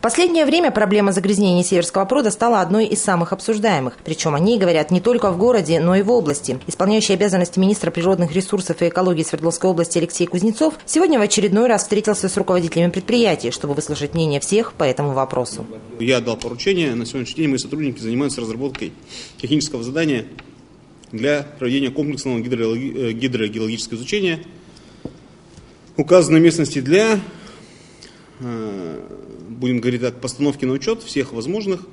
последнее время проблема загрязнения Северского пруда стала одной из самых обсуждаемых. Причем о ней говорят не только в городе, но и в области. Исполняющий обязанности министра природных ресурсов и экологии Свердловской области Алексей Кузнецов сегодня в очередной раз встретился с руководителями предприятий, чтобы выслушать мнение всех по этому вопросу. Я дал поручение. На сегодняшний день мои сотрудники занимаются разработкой технического задания для проведения комплексного гидрогеологического изучения указанной местности для, будем говорить так, постановки на учет всех возможных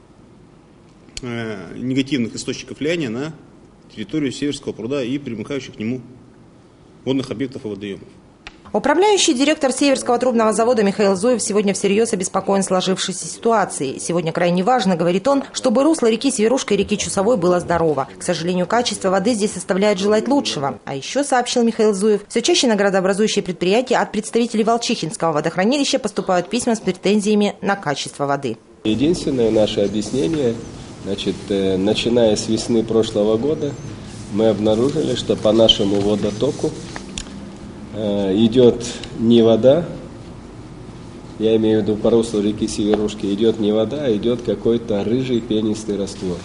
негативных источников влияния на территорию Северского пруда и примыкающих к нему водных объектов и водоемов. Управляющий директор Северского трубного завода Михаил Зуев сегодня всерьез обеспокоен сложившейся ситуацией. Сегодня крайне важно, говорит он, чтобы русло реки Северушка и реки Чусовой было здорово. К сожалению, качество воды здесь оставляет желать лучшего. А еще, сообщил Михаил Зуев, все чаще на градообразующие предприятия от представителей Волчихинского водохранилища поступают письма с претензиями на качество воды. Единственное наше объяснение, начиная с весны прошлого года, мы обнаружили, что по нашему водотоку идет не вода, я имею в виду по руслу реки Северушки, идет не вода, а идет какой-то рыжий пенистый раствор.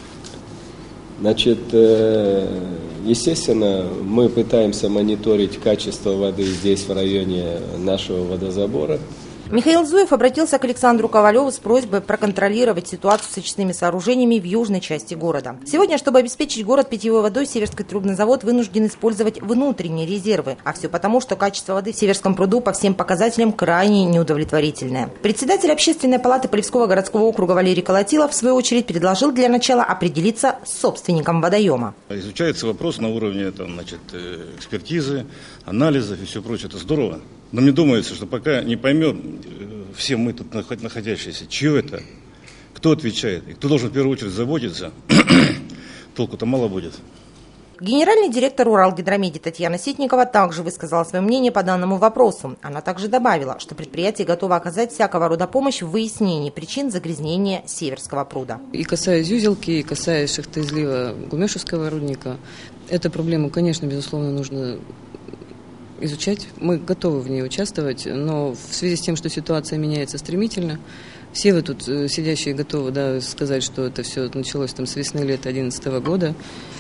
Естественно, мы пытаемся мониторить качество воды здесь, в районе нашего водозабора. Михаил Зуев обратился к Александру Ковалеву с просьбой проконтролировать ситуацию с очистными сооружениями в южной части города. Сегодня, чтобы обеспечить город питьевой водой, Северский трубный завод вынужден использовать внутренние резервы. А все потому, что качество воды в Северском пруду по всем показателям крайне неудовлетворительное. Председатель Общественной палаты Полевского городского округа Валерий Колотилов, в свою очередь, предложил для начала определиться с собственником водоема. Изучается вопрос на уровне экспертизы, анализов и все прочее. Это здорово. Но мне думается, что пока не поймем, все мы тут находящиеся, чье это, кто отвечает и кто должен в первую очередь заботиться, толку-то мало будет. Генеральный директор Уралгидромеди Татьяна Ситникова также высказала свое мнение по данному вопросу. Она также добавила, что предприятие готово оказать всякого рода помощь в выяснении причин загрязнения Северского пруда. И касаясь Зюзелки, и касаясь шахтоизлива Гумешевского рудника, эту проблему, конечно, безусловно, нужно изучать. Мы готовы в ней участвовать, но в связи с тем, что ситуация меняется стремительно, все вы тут сидящие готовы сказать, что это все началось с весны-лета 2011 года.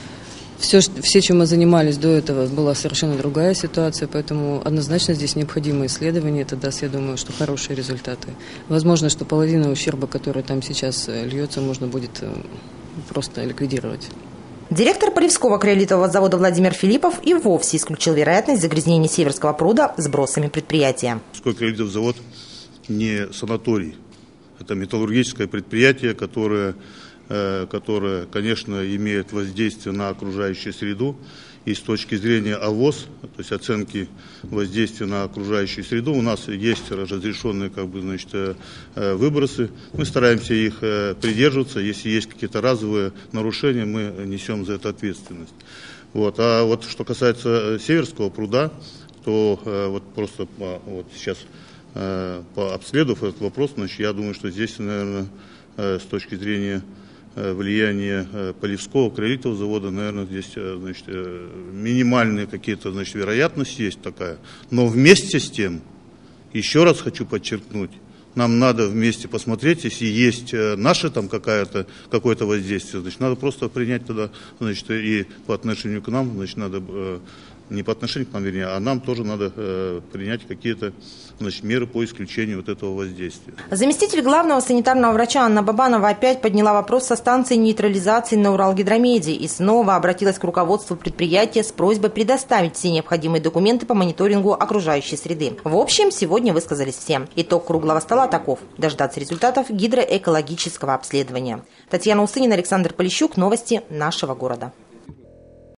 Все, чем мы занимались до этого, была совершенно другая ситуация, поэтому однозначно здесь необходимо исследование, это даст, я думаю, что хорошие результаты. Возможно, что половину ущерба, который там сейчас льется, можно будет просто ликвидировать. Директор Полевского краевого завода Владимир Филиппов и вовсе исключил вероятность загрязнения Северского пруда сбросами предприятия. Полевской краевой завод не санаторий. Это металлургическое предприятие, которое, конечно, имеет воздействие на окружающую среду. И с точки зрения ОВОС, то есть оценки воздействия на окружающую среду, у нас есть разрешенные выбросы. Мы стараемся их придерживаться. Если есть какие-то разовые нарушения, мы несем за это ответственность. А что касается Северского пруда, то сейчас, обследовав этот вопрос, я думаю, что здесь, наверное, с точки зрения влияние Полевского краевого завода, наверное, здесь минимальные какие-то вероятности есть такая. Но вместе с тем, еще раз хочу подчеркнуть, нам надо вместе посмотреть, если есть наше какое-то воздействие, надо просто принять тогда, и по отношению к нам, надо не по отношению к нам, а нам тоже надо принять какие-то меры по исключению этого воздействия. Заместитель главного санитарного врача Анна Бабанова опять подняла вопрос со станции нейтрализации на Уралгидромеди и снова обратилась к руководству предприятия с просьбой предоставить все необходимые документы по мониторингу окружающей среды. В общем, сегодня высказались все. Итог круглого стола таков: дождаться результатов гидроэкологического обследования. Татьяна Усынина, Александр Полищук. Новости нашего города.